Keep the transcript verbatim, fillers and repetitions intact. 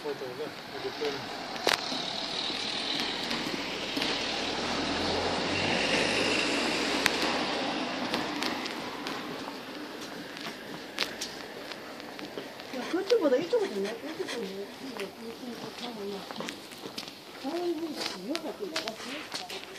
fotoğrafı. Editlerim. 그쪽보다 이쪽이 더 낫고 이쪽보다 이쪽이 더 낫고 아이고, 지효가 또 내가 지효가